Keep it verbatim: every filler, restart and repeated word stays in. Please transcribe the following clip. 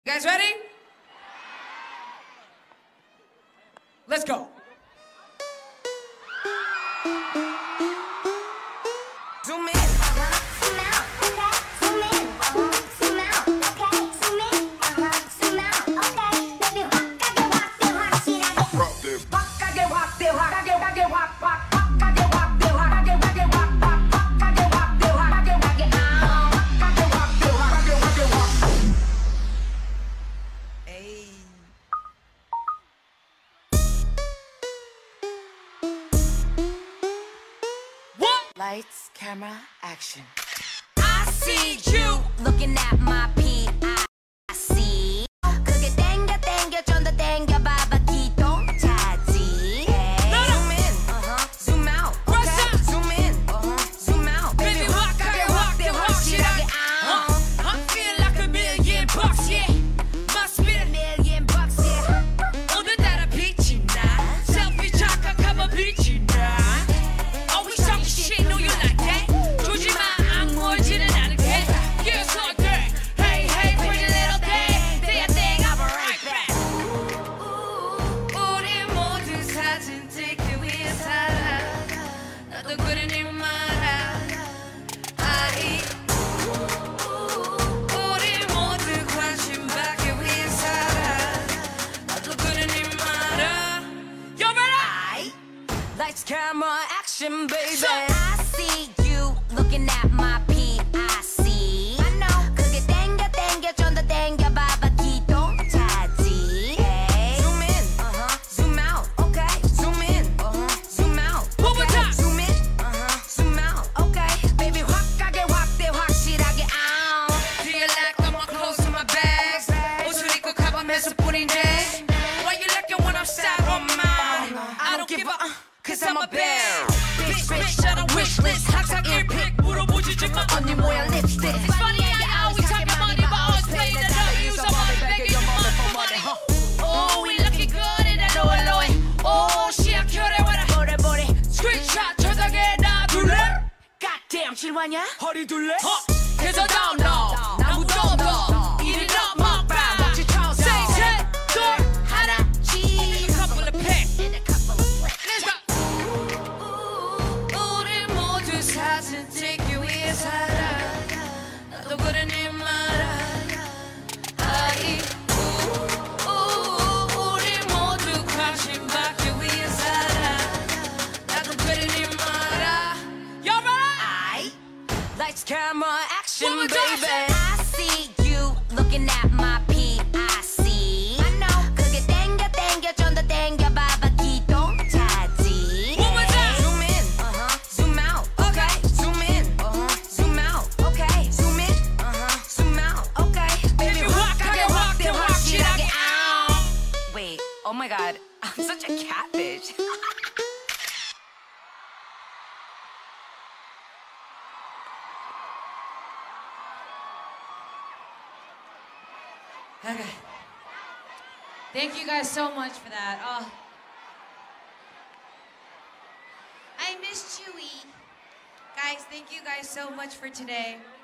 You guys ready? Let's go. Zoom in. Zoom out. Okay. Zoom in. Zoom out. Okay. Zoom in. Zoom out. Okay. Baby, 확하게 확대 확실하게. 확하게 확대 확하게 확하게 확 확. 확하게 확대 확하게 확하게 확 확. 확하게 확대 확하게 확하게 아. 확하게 확대 확하게 확하게 확. Hey. Lights, camera, action. I see you. Looking at my P I C. 그게 땡겨 땡겨 좀 더 땡겨 봐봐 기동차지. Zoom in. Uh-huh. Zoom out. What's Okay. up? Zoom in. Uh-huh. Zoom out. Baby, 확하게 확대 확실하게. Uh, I feel like a million bucks, yeah. Must be a Million bucks, yeah. 오늘따라 빛이 나. Selfie 착각하면 빛이 나. Always talking shit, know you like that. 조지 마, 악물지는 않을게. Yeah, so good. Hey, hey, pretty little thing. Do your thing, I'll be right back. 우리 모두 사진 찍기 위해 살아. 나도 그래 네 말아. 아이. 우리 모두 관심 받기 위해 살아. 나도 그래 네 말아. You ready? Lights, camera, action, baby. So- I see you looking at my P I C. I know. 그게 땡겨 땡겨 좀 더 땡겨 봐봐 기동차지. Zoom in. Uh-huh. Zoom out. Okay. Zoom in. Uh-huh. Zoom out. One more Okay. time. Zoom in. Uh-huh. Zoom out. Okay. Baby 확하게 확대 확실하게 out. Do you like all my clothes and my bags? 옷을 입고 가방에서 뿐인데 Why you looking when I'm sad on mine? I don't give a cause I'm a bear. Bitch, bitch, on a wish list. 항상 일픽 물어보지 마. 언니 모양 립스틱. It's funny how you always talking money, but always playing the dough. Use some money, begging your mother for money. Oh, we looking good in that low low. Oh, she a cute with a 보래 보래. screenshot. 저장해 놔둘래? Goddamn 실화냐? 허리 둘래? Cause I don't know. 나무 좀 더. 이리 너 먹방. Say, say, 둘, 하나, 지. Couple of pics. Let's go. 우리 모두 사진 찍기 위해 살아. 나도 그래 네 말아. 아이. 우, 우, 우리 모두 관심 받기 위해 살아. 나도 그래 네 말아. You ready? Lights, camera, action, One more time. baby. I see you looking at my P I C. I know. 그게 땡겨 땡겨 좀 더 땡겨 봐봐 기동차지. One more time. Zoom in. Uh-huh. Zoom out. Okay. Zoom in. Uh-huh. Zoom out. Okay. Zoom in. Uh-huh. Zoom out. Okay. Baby 확하게 확대 확실하게 out. Wait. Oh my God. I'm such a catfish. Okay. Thank you guys so much for that. Oh. I miss Chewy. Guys, thank you guys so much for today.